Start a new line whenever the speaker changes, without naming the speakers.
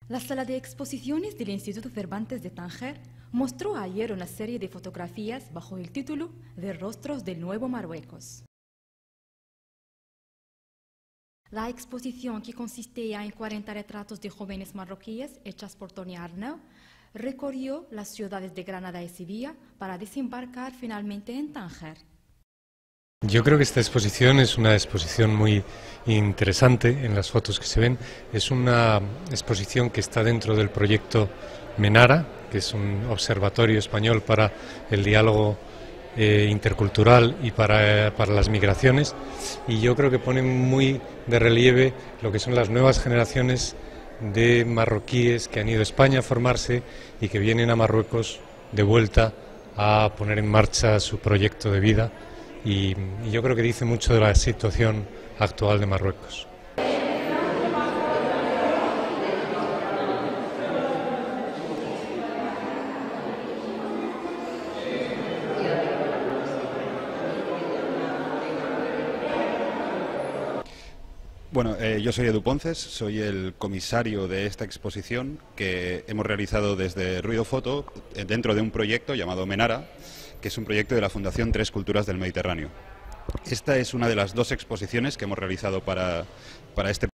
La sala de exposiciones del Instituto Cervantes de Tánger mostró ayer una serie de fotografías bajo el título de Rostros del Nuevo Marruecos. La exposición, que consistía en 40 retratos de jóvenes marroquíes hechas por Tony Arnaud, recorrió las ciudades de Granada y Sevilla para desembarcar finalmente en Tánger.
Yo creo que esta exposición es una exposición muy interesante en las fotos que se ven. Es una exposición que está dentro del proyecto MENARA, que es un observatorio español para el diálogo intercultural y para las migraciones, y yo creo que pone muy de relieve lo que son las nuevas generaciones de marroquíes que han ido a España a formarse y que vienen a Marruecos de vuelta a poner en marcha su proyecto de vida. Y yo creo que dice mucho de la situación actual de Marruecos.
Bueno, yo soy Edu Ponces, soy el comisario de esta exposición que hemos realizado desde Ruido Foto dentro de un proyecto llamado MENARA, que es un proyecto de la Fundación Tres Culturas del Mediterráneo. Esta es una de las dos exposiciones que hemos realizado para este